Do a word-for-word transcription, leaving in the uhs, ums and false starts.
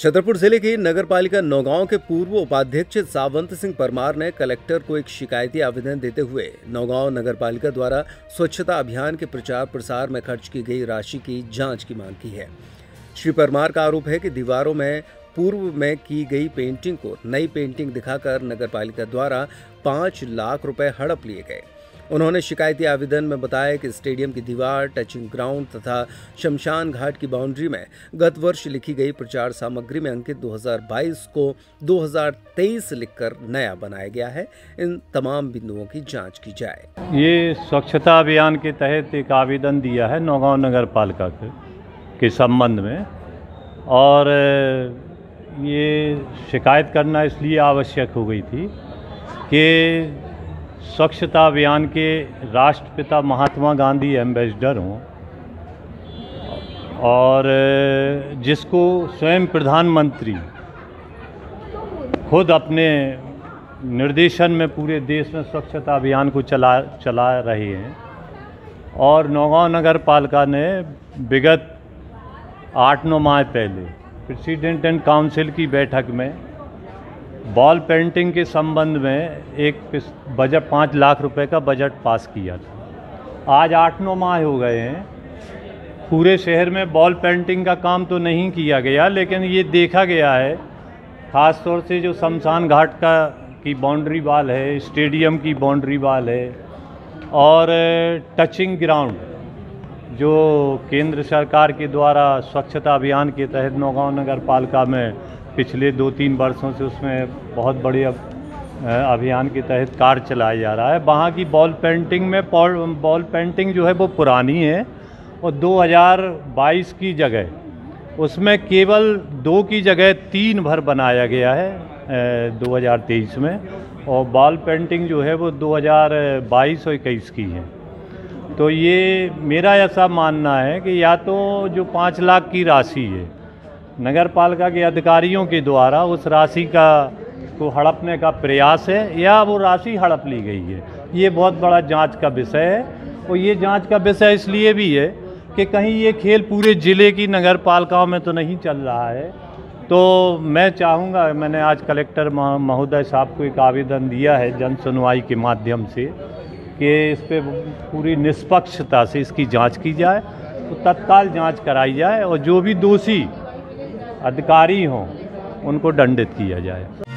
छतरपुर जिले की नगरपालिका नौगांव के पूर्व उपाध्यक्ष सावंत सिंह परमार ने कलेक्टर को एक शिकायती आवेदन देते हुए नौगांव नगरपालिका द्वारा स्वच्छता अभियान के प्रचार प्रसार में खर्च की गई राशि की जांच की मांग की है। श्री परमार का आरोप है कि दीवारों में पूर्व में की गई पेंटिंग को नई पेंटिंग दिखाकर नगरपालिका द्वारा पाँच लाख रुपए हड़प लिए गए। उन्होंने शिकायती आवेदन में बताया कि स्टेडियम की दीवार, टचिंग ग्राउंड तथा शमशान घाट की बाउंड्री में गत वर्ष लिखी गई प्रचार सामग्री में अंकित दो हज़ार बाईस को दो हज़ार तेईस लिखकर नया बनाया गया है। इन तमाम बिंदुओं की जांच की जाए। ये स्वच्छता अभियान के तहत एक आवेदन दिया है नौगांव नगर पालिका के, के संबंध में, और ये शिकायत करना इसलिए आवश्यक हो गई थी कि स्वच्छता अभियान के राष्ट्रपिता महात्मा गांधी एम्बेसडर हों और जिसको स्वयं प्रधानमंत्री खुद अपने निर्देशन में पूरे देश में स्वच्छता अभियान को चला चला रहे हैं। और नौगांव नगर पालिका ने विगत आठ नौ माह पहले प्रेसिडेंट एंड काउंसिल की बैठक में वॉल पेंटिंग के संबंध में एक बजट पाँच लाख रुपए का बजट पास किया था। आज आठ नौ माह हो गए हैं, पूरे शहर में वॉल पेंटिंग का काम तो नहीं किया गया, लेकिन ये देखा गया है ख़ास तौर से जो शमशान घाट का की बाउंड्री वाल है, स्टेडियम की बाउंड्री वाल है और टचिंग ग्राउंड जो केंद्र सरकार के द्वारा स्वच्छता अभियान के तहत नौगांव नगर पालिका में पिछले दो तीन वर्षों से उसमें बहुत बड़े अभियान के तहत कार्य चलाया जा रहा है। वहाँ की वॉल पेंटिंग में वॉल पेंटिंग जो है वो पुरानी है और दो हज़ार बाईस की जगह उसमें केवल दो की जगह तीन भर बनाया गया है दो हज़ार तेईस में, और वॉल पेंटिंग जो है वो दो हज़ार बाईस और इक्कीस की है। तो ये मेरा ऐसा मानना है कि या तो जो पाँच लाख की राशि है नगर पालिका के अधिकारियों के द्वारा उस राशि का को हड़पने का प्रयास है या वो राशि हड़प ली गई है। ये बहुत बड़ा जांच का विषय है, और ये जांच का विषय इसलिए भी है कि कहीं ये खेल पूरे ज़िले की नगर पालिकाओं में तो नहीं चल रहा है। तो मैं चाहूँगा, मैंने आज कलेक्टर महोदय साहब को एक आवेदन दिया है जन सुनवाई के माध्यम से कि इस पर पूरी निष्पक्षता से इसकी जाँच की जाए, तो तत्काल जाँच कराई जाए और जो भी दोषी अधिकारी हों उनको दंडित किया जाए।